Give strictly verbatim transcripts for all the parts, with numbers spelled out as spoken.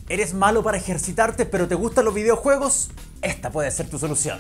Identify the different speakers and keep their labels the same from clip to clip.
Speaker 1: ¿Eres malo para ejercitarte pero te gustan los videojuegos? Esta puede ser tu solución.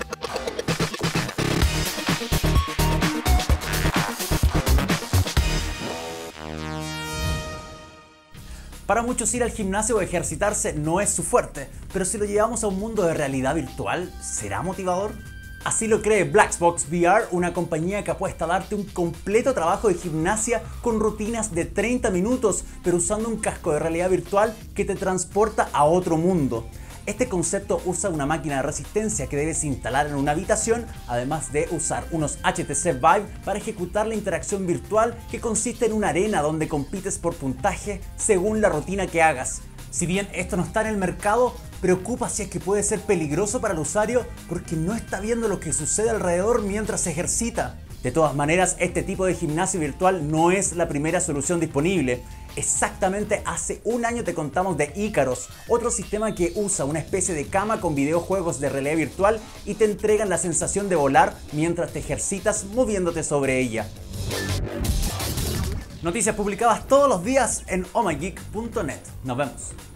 Speaker 1: Para muchos ir al gimnasio o ejercitarse no es su fuerte, pero si lo llevamos a un mundo de realidad virtual, ¿será motivador? Así lo cree Blacksbox V R, una compañía que apuesta a darte un completo trabajo de gimnasia con rutinas de treinta minutos, pero usando un casco de realidad virtual que te transporta a otro mundo. Este concepto usa una máquina de resistencia que debes instalar en una habitación, además de usar unos H T C Vive para ejecutar la interacción virtual, que consiste en una arena donde compites por puntaje según la rutina que hagas. Si bien esto no está en el mercado, preocupa si es que puede ser peligroso para el usuario porque no está viendo lo que sucede alrededor mientras se ejercita. De todas maneras, este tipo de gimnasio virtual no es la primera solución disponible. Exactamente hace un año te contamos de Icaros, otro sistema que usa una especie de cama con videojuegos de realidad virtual y te entregan la sensación de volar mientras te ejercitas moviéndote sobre ella. Noticias publicadas todos los días en oh my geek punto net. Nos vemos.